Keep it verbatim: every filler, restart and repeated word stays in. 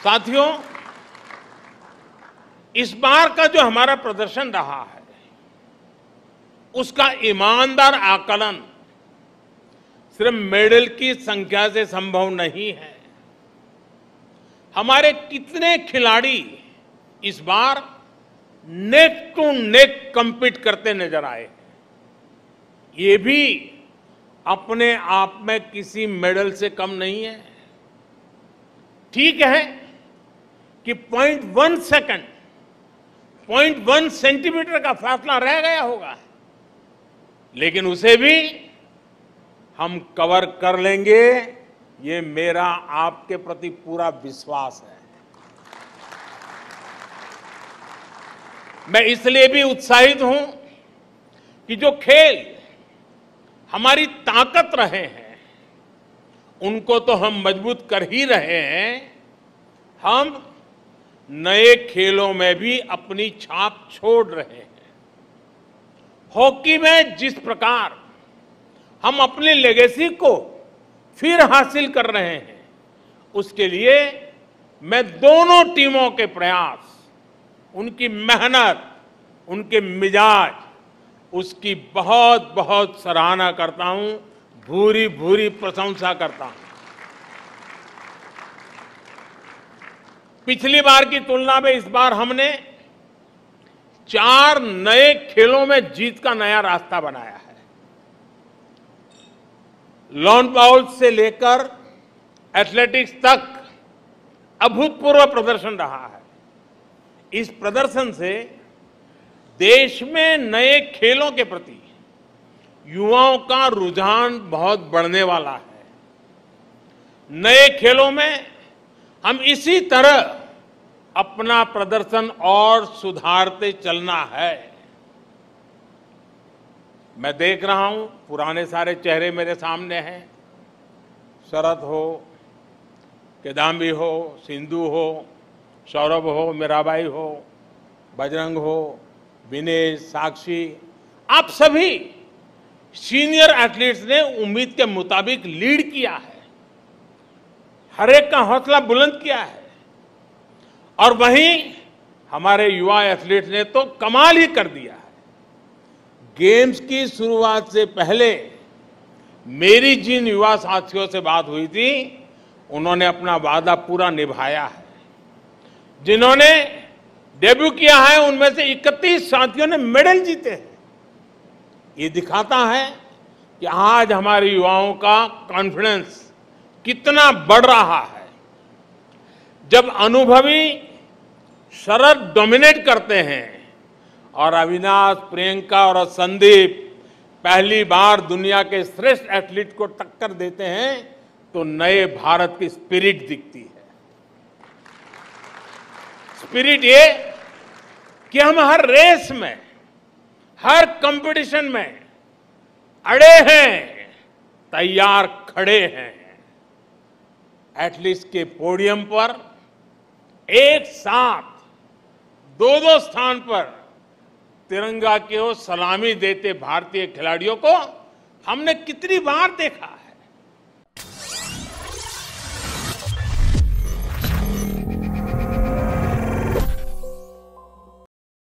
साथियों, इस बार का जो हमारा प्रदर्शन रहा है उसका ईमानदार आकलन सिर्फ मेडल की संख्या से संभव नहीं है। हमारे कितने खिलाड़ी इस बार नेक टू नेक कम्पीट करते नजर आए, ये भी अपने आप में किसी मेडल से कम नहीं है। ठीक है कि point one second, point one centimetre का फासला रह गया होगा, लेकिन उसे भी हम कवर कर लेंगे, ये मेरा आपके प्रति पूरा विश्वास है। मैं इसलिए भी उत्साहित हूं कि जो खेल हमारी ताकत रहे हैं उनको तो हम मजबूत कर ही रहे हैं, हम नए खेलों में भी अपनी छाप छोड़ रहे हैं। हॉकी में जिस प्रकार हम अपनी लेगेसी को फिर हासिल कर रहे हैं, उसके लिए मैं दोनों टीमों के प्रयास, उनकी मेहनत, उनके मिजाज, उसकी बहुत बहुत सराहना करता हूं, भूरी भूरी प्रशंसा करता हूं। पिछली बार की तुलना में इस बार हमने चार नए खेलों में जीत का नया रास्ता बनाया है। लॉन बाउल से लेकर एथलेटिक्स तक अभूतपूर्व प्रदर्शन रहा है। इस प्रदर्शन से देश में नए खेलों के प्रति युवाओं का रुझान बहुत बढ़ने वाला है। नए खेलों में हम इसी तरह अपना प्रदर्शन और सुधारते चलना है। मैं देख रहा हूं पुराने सारे चेहरे मेरे सामने हैं। शरद हो, किदाम्बी हो, सिंधु हो, सौरभ हो, मीराबाई हो, बजरंग हो, विनेश, साक्षी, आप सभी सीनियर एथलीट्स ने उम्मीद के मुताबिक लीड किया है, हर एक का हौसला बुलंद किया है। और वहीं हमारे युवा एथलीट्स ने तो कमाल ही कर दिया है। गेम्स की शुरुआत से पहले मेरी जिन युवा साथियों से बात हुई थी, उन्होंने अपना वादा पूरा निभाया है। जिन्होंने डेब्यू किया है उनमें से इकतीस साथियों ने मेडल जीते हैं। ये दिखाता है कि आज हमारे युवाओं का कॉन्फिडेंस कितना बढ़ रहा है। जब अनुभवी शरद डोमिनेट करते हैं और अविनाश, प्रियंका और संदीप पहली बार दुनिया के श्रेष्ठ एथलीट को टक्कर देते हैं, तो नए भारत की स्पिरिट दिखती है। स्पिरिट ये कि हम हर रेस में, हर कंपटीशन में अड़े हैं, तैयार खड़े हैं। एथलीट्स के पोडियम पर एक साथ दो दो स्थान पर तिरंगा की ओर सलामी देते भारतीय खिलाड़ियों को हमने कितनी बार देखा।